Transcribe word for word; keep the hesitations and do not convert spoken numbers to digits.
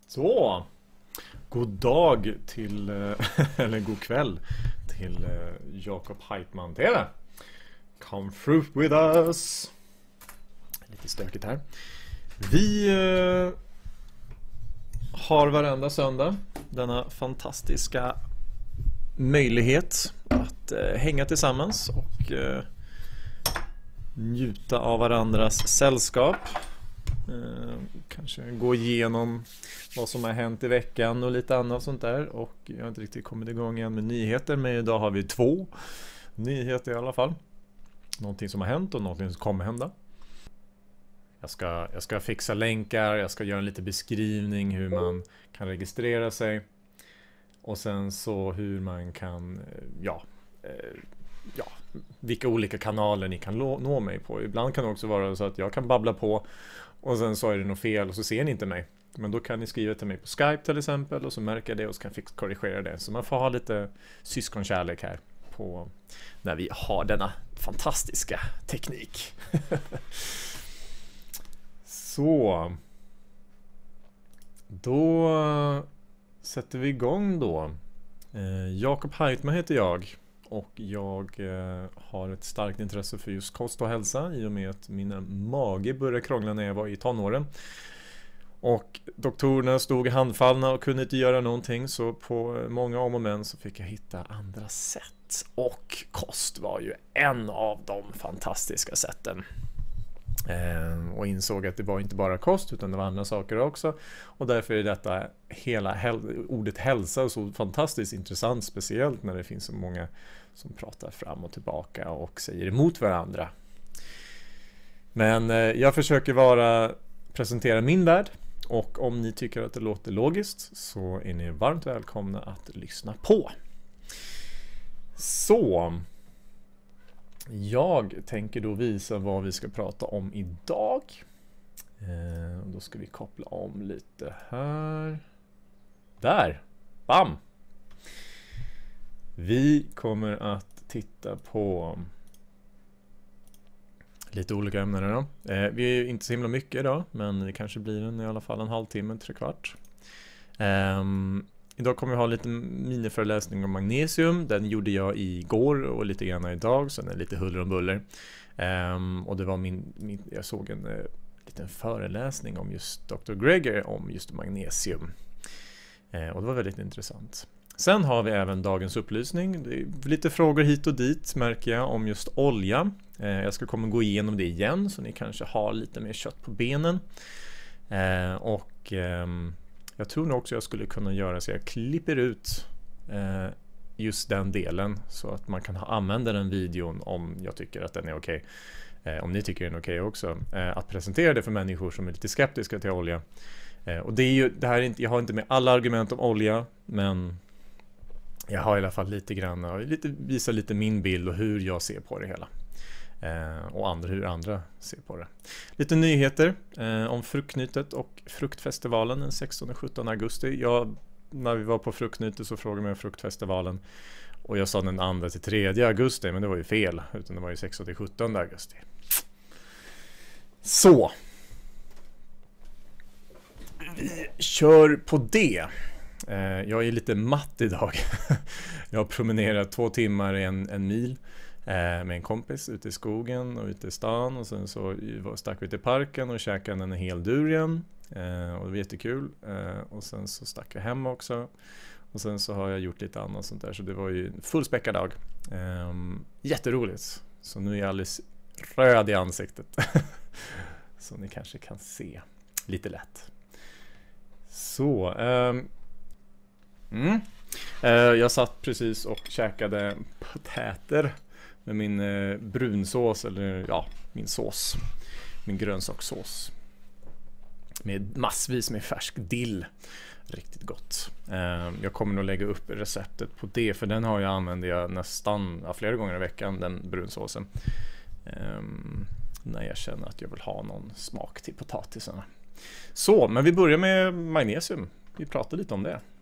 Så, god dag till, eller god kväll till Jakob Heitman T V. Come through with us. Lite stökigt här. Vi eh, har varenda söndag denna fantastiska möjlighet att eh, hänga tillsammans och eh, njuta av varandras sällskap. Eh, kanske gå igenom vad som har hänt i veckan och lite annat sånt där. Och jag har inte riktigt kommit igång än med nyheter, men idag har vi två nyheter i alla fall. Någonting som har hänt och någonting som kommer hända. Jag ska, jag ska fixa länkar, jag ska göra en liten beskrivning hur man kan registrera sig. Och sen så hur man kan, ja, ja vilka olika kanaler ni kan nå mig på. Ibland kan det också vara så att jag kan babbla på och sen så är det något fel och så ser ni inte mig. Men då kan ni skriva till mig på Skype till exempel och så märker jag det och så kan jag korrigera det. Så man får ha lite syskonkärlek här på när vi har denna fantastiska teknik. Så då sätter vi igång då. eh, Jakob Heitman heter jag och jag eh, har ett starkt intresse för just kost och hälsa i och med att mina mage började krångla när jag var i tonåren. Och doktorerna stod handfallna och kunde inte göra någonting, så på många om och men så fick jag hitta andra sätt. Och kost var ju en av de fantastiska sätten. Eh, och insåg att det var inte bara kost utan det var andra saker också. Och därför är detta hela häl- ordet hälsa så fantastiskt intressant, speciellt när det finns så många som pratar fram och tillbaka och säger emot varandra. Men eh, jag försöker vara presentera min värld. Och om ni tycker att det låter logiskt så är ni varmt välkomna att lyssna på. Så jag tänker då visa vad vi ska prata om idag. Eh, då ska vi koppla om lite här. Där! Bam! Vi kommer att titta på lite olika ämnen idag. Eh, vi är inte så himla mycket idag, men det kanske blir en, i alla fall en halvtimme, tre kvart. Eh, idag kommer vi ha lite miniföreläsning om magnesium. Den gjorde jag igår och lite grann idag, så den är lite huller och buller. Eh, och det var min, min jag såg en eh, liten föreläsning om just doktor Greger om just magnesium. Eh, och det var väldigt intressant. Sen har vi även dagens upplysning. Det är lite frågor hit och dit märker jag om just olja. Eh, jag ska komma gå igenom det igen så ni kanske har lite mer kött på benen. Eh, och eh, jag tror nog också jag skulle kunna göra så jag klipper ut eh, just den delen så att man kan ha, använda den videon om jag tycker att den är okej. Eh, om ni tycker den är okej också. Eh, att presentera det för människor som är lite skeptiska till olja. Eh, och det är ju, det här är inte, jag har inte med alla argument om olja, men jag har i alla fall lite grann och lite, visar lite min bild och hur jag ser på det hela. Eh, och andra, hur andra ser på det. Lite nyheter eh, om Fruktknytet och Fruktfestivalen den sextonde och sjuttonde augusti. Jag, när vi var på Fruktknytet så frågade jag om Fruktfestivalen. Och jag sa den andra till tredje augusti, men det var ju fel. Utan det var ju sextonde till sjuttonde augusti. Så. Vi kör på det. Jag är lite matt idag. Jag har promenerat två timmar i en, en mil med en kompis ute i skogen och ute i stan. Och sen så stack vi till parken och käkade en hel durian. Och det var jättekul. Och sen så stack jag hem också. Och sen så har jag gjort lite annat sånt där. Så det var ju en fullspäckad dag. Jätteroligt. Så nu är jag alldeles röd i ansiktet. Så ni kanske kan se lite lätt. Så... Um, Mm. Uh, jag satt precis och käkade potäter med min uh, brunsås, eller ja, min sås, min grönsakssås med massvis med färsk dill. Riktigt gott. Uh, jag kommer nog lägga upp receptet på det, för den har jag använder jag nästan ja, flera gånger i veckan, den brunsåsen. Um, när jag känner att jag vill ha någon smak till potatisarna. Så, men vi börjar med magnesium. Vi pratar lite om det.